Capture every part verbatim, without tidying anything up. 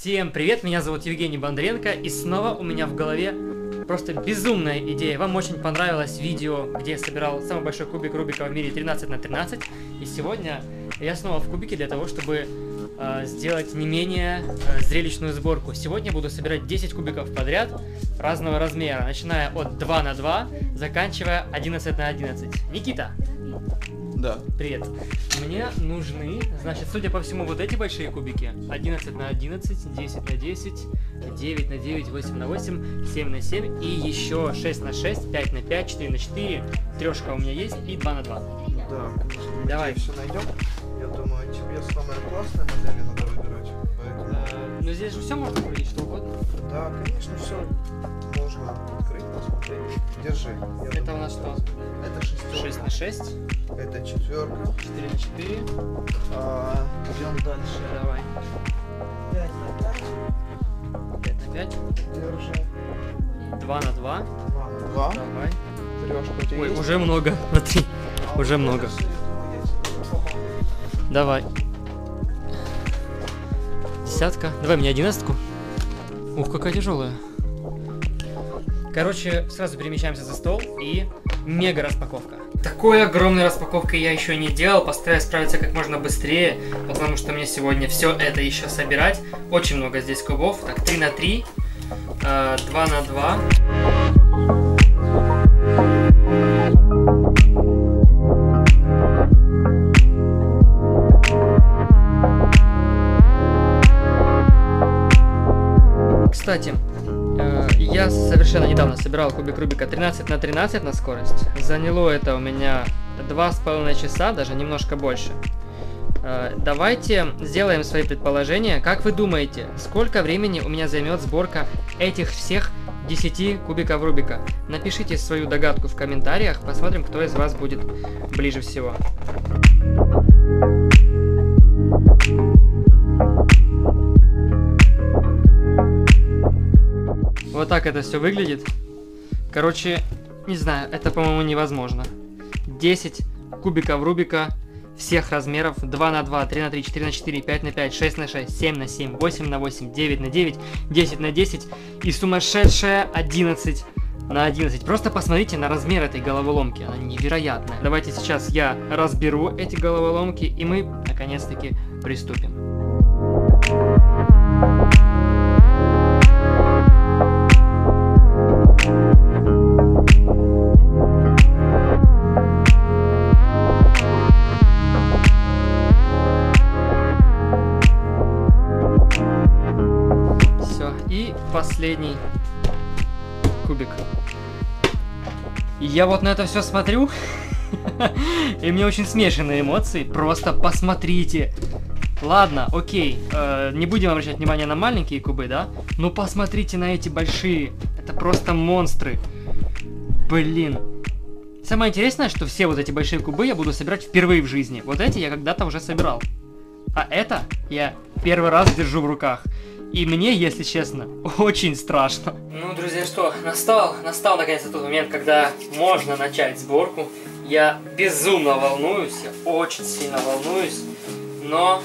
Всем привет, меня зовут Евгений Бондаренко, и снова у меня в голове просто безумная идея. Вам очень понравилось видео, где я собирал самый большой кубик Рубика в мире тринадцать на тринадцать, и сегодня я снова в кубике для того, чтобы э, сделать не менее э, зрелищную сборку. Сегодня буду собирать десять кубиков подряд разного размера, начиная от два на два, заканчивая одиннадцать на одиннадцать. Никита! Да. Привет. Мне нужны, значит, судя по всему, вот эти большие кубики. одиннадцать на одиннадцать, десять на десять, девять на девять, восемь на восемь, семь на семь и еще шесть на шесть, пять на пять, четыре на четыре. Трешка у меня есть и два на два. Да, конечно. Мы Давай. все найдем. Я думаю, тебе самые классные модели надо выбирать. Поэтому... Э, ну здесь же все можно крутить, что угодно. Да, конечно, все можно открыть, посмотреть. Держи. Я Это думаю, у нас что? Это шестерка. шесть на шесть. Это четверка. четыре на четыре. А, идем дальше. Давай. пять на пять. пять на пять. Держи. два на два. два на два. Давай. Трешка у тебя Ой, есть? уже много. Смотри. А уже вот много. это всё, я думаю, я тебе помогу. Давай. Десятка. Давай мне одиннадцатку. Ух, какая тяжелая. Короче, сразу перемещаемся за стол и мега распаковка. Такой огромной распаковкой я еще не делал. Постараюсь справиться как можно быстрее, потому что мне сегодня все это еще собирать. Очень много здесь кубов. Так, три на три, два на два. Кстати, э, я совершенно недавно собирал кубик Рубика тринадцать на тринадцать на скорость. Заняло это у меня два с половиной часа, даже немножко больше. Э, давайте сделаем свои предположения. Как вы думаете, сколько времени у меня займет сборка этих всех десяти кубиков Рубика? Напишите свою догадку в комментариях, посмотрим, кто из вас будет ближе всего. Вот так это все выглядит. Короче, не знаю, это, по-моему, невозможно. десять кубиков Рубика всех размеров. два на два, три на три, четыре на четыре, пять на пять, шесть на шесть, семь на семь, восемь на восемь, девять на девять, десять на десять и сумасшедшая одиннадцать на одиннадцать. Просто посмотрите на размер этой головоломки. Она невероятная. Давайте сейчас я разберу эти головоломки, и мы, наконец-таки, приступим. Последний кубик. И я вот на это все смотрю, и мне очень смешанные эмоции. Просто посмотрите. Ладно, окей, э, не будем обращать внимание на маленькие кубы, да? Но посмотрите на эти большие. Это просто монстры. Блин. Самое интересное, что все вот эти большие кубы я буду собирать впервые в жизни. Вот эти я когда-то уже собирал. А это я первый раз держу в руках. И мне, если честно, очень страшно. Ну, друзья, что, настал, настал наконец-то тот момент, когда можно начать сборку. Я безумно волнуюсь, я очень сильно волнуюсь, но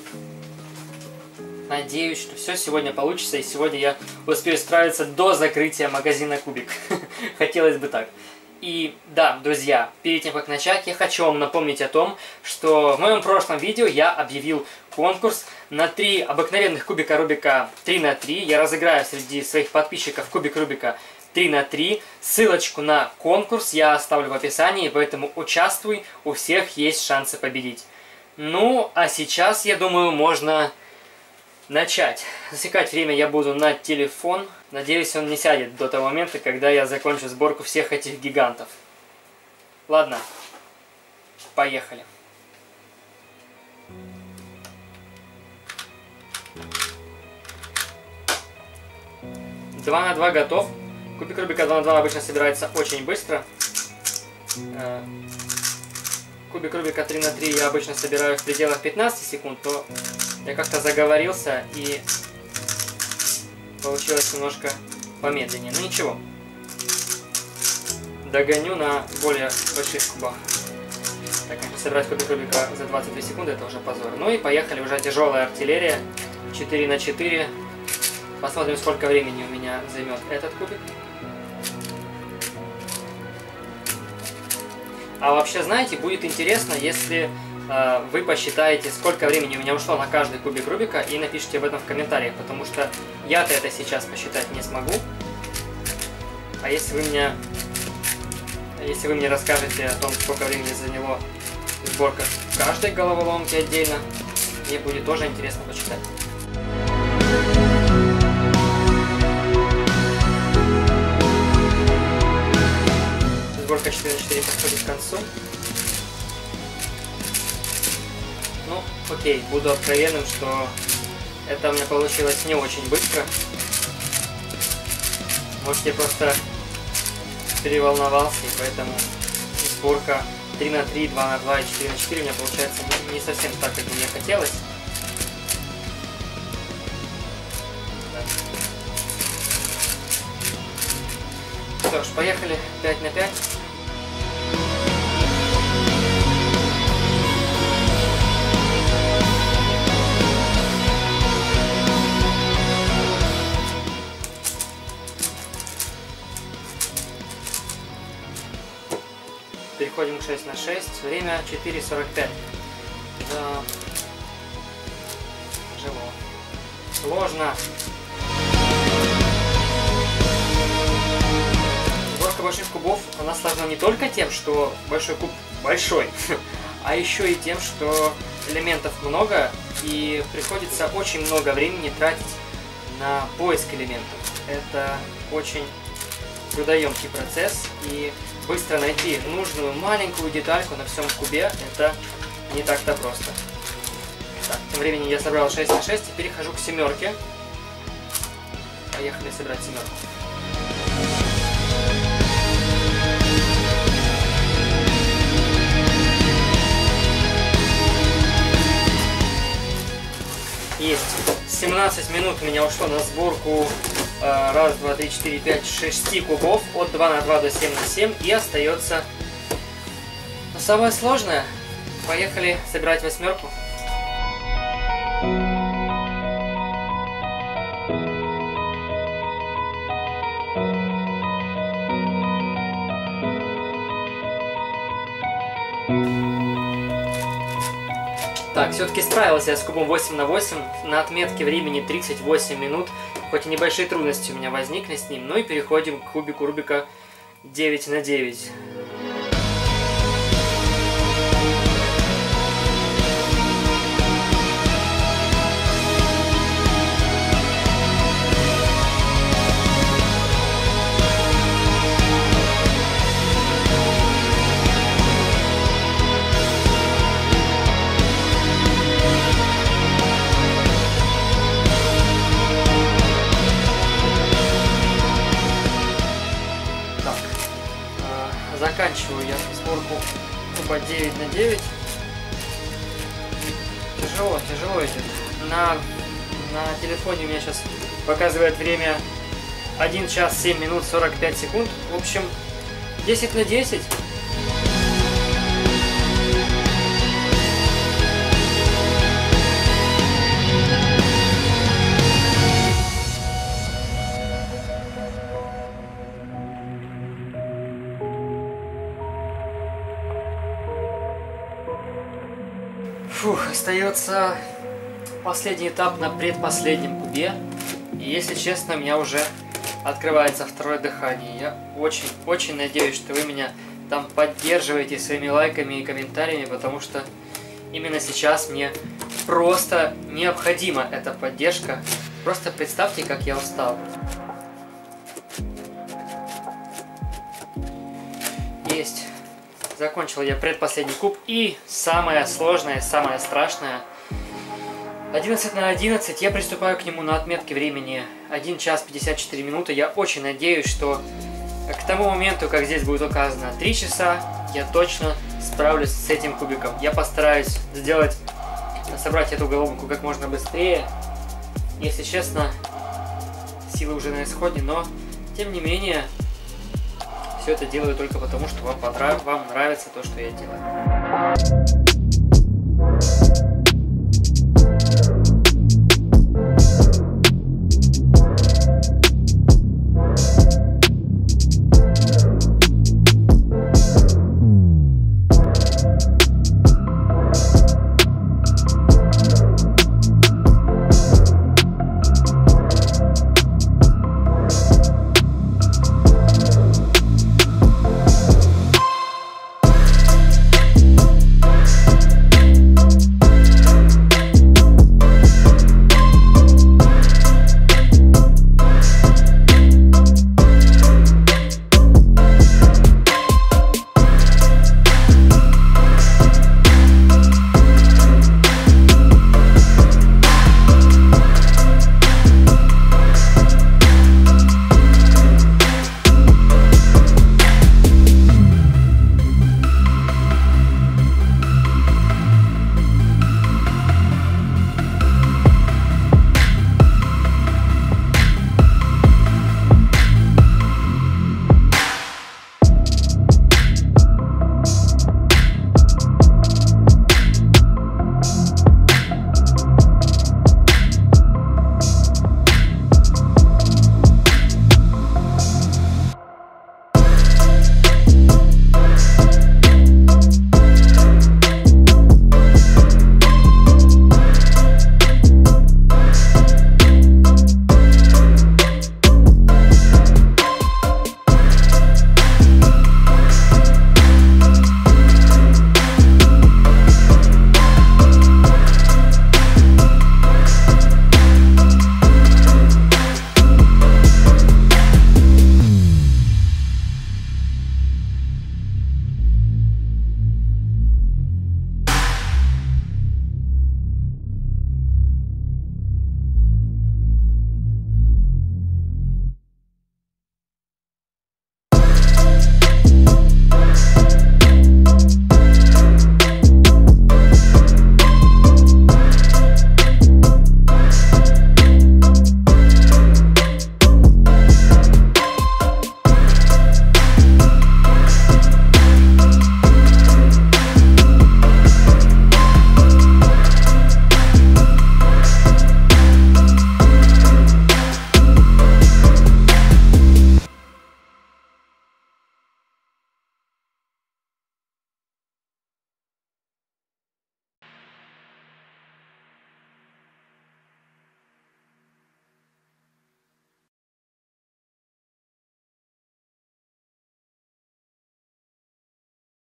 надеюсь, что все сегодня получится, и сегодня я успею справиться до закрытия магазина Кубик. Хотелось бы так. И да, друзья, перед тем как начать, я хочу вам напомнить о том, что в моем прошлом видео я объявил конкурс на три обыкновенных кубика Рубика три на три. Я разыграю среди своих подписчиков кубик Рубика три на три. Ссылочку на конкурс я оставлю в описании, поэтому участвуй, у всех есть шансы победить. Ну, а сейчас, я думаю, можно начать. Засекать время я буду на телефон. Надеюсь, он не сядет до того момента, когда я закончу сборку всех этих гигантов. Ладно, поехали. два на два готов. Кубик Рубика два на два обычно собирается очень быстро. Кубик Рубика три на три я обычно собираю в пределах пятнадцати секунд, но я как-то заговорился и получилось немножко помедленнее. Но ничего. Догоню на более больших кубах. Так, собирать кубик Рубика за двадцать две секунды, это уже позор. Ну и поехали, уже тяжелая артиллерия. четыре на четыре, Посмотрим, сколько времени у меня займет этот кубик. А вообще, знаете, будет интересно, если э, вы посчитаете, сколько времени у меня ушло на каждый кубик Рубика, и напишите об этом в комментариях, потому что я-то это сейчас посчитать не смогу. А если вы меня, если вы мне расскажете о том, сколько времени заняло сборка каждой головоломки отдельно, мне будет тоже интересно почитать. Сборка четыре на четыре подходит к концу. Ну, окей, буду откровенным, что это у меня получилось не очень быстро. Может, я просто переволновался, и поэтому сборка три на три, два на два и четыре на четыре у меня получается не совсем так, как мне хотелось. Что ж, поехали пять на пять. Переходим к шесть на шесть. Время четыре сорок пять. Да. Тяжело. Сложно. Сборка больших кубов, она сложна не только тем, что большой куб большой, а еще и тем, что элементов много, и приходится очень много времени тратить на поиск элементов. Это очень трудоемкий процесс, и быстро найти нужную маленькую детальку на всем кубе — это не так-то просто. Так, тем временем я собрал шесть на шесть, и перехожу к семерке. Поехали собирать семерку. Есть. семнадцать минут у меня ушло на сборку э, раз, два, три, четыре, пять, шесть кубов от два на два до семь на семь, и остается но самое сложное. Поехали собирать восьмерку. Так, все-таки справился я с кубом восемь на восемь, на отметке времени тридцать восемь минут, хоть и небольшие трудности у меня возникли с ним, ну и переходим к кубику Рубика девять на девять. Заканчиваю я сборку куба девять на девять. Тяжело, тяжело идет. На, на телефоне у меня сейчас показывает время один час семь минут сорок пять секунд. В общем, десять на десять. Фух, остается последний этап на предпоследнем кубе. И если честно, у меня уже открывается второе дыхание. Я очень-очень надеюсь, что вы меня там поддерживаете своими лайками и комментариями, потому что именно сейчас мне просто необходима эта поддержка. Просто представьте, как я устал. Есть. Закончил я предпоследний куб, и самое сложное, самое страшное, одиннадцать на одиннадцать, я приступаю к нему на отметке времени один час пятьдесят четыре минуты. Я очень надеюсь, что к тому моменту, как здесь будет указано три часа, я точно справлюсь с этим кубиком. Я постараюсь сделать, собрать эту головку как можно быстрее. Если честно, силы уже на исходе, но тем не менее, все это делаю только потому, что вам, понрав... вам нравится то, что я делаю.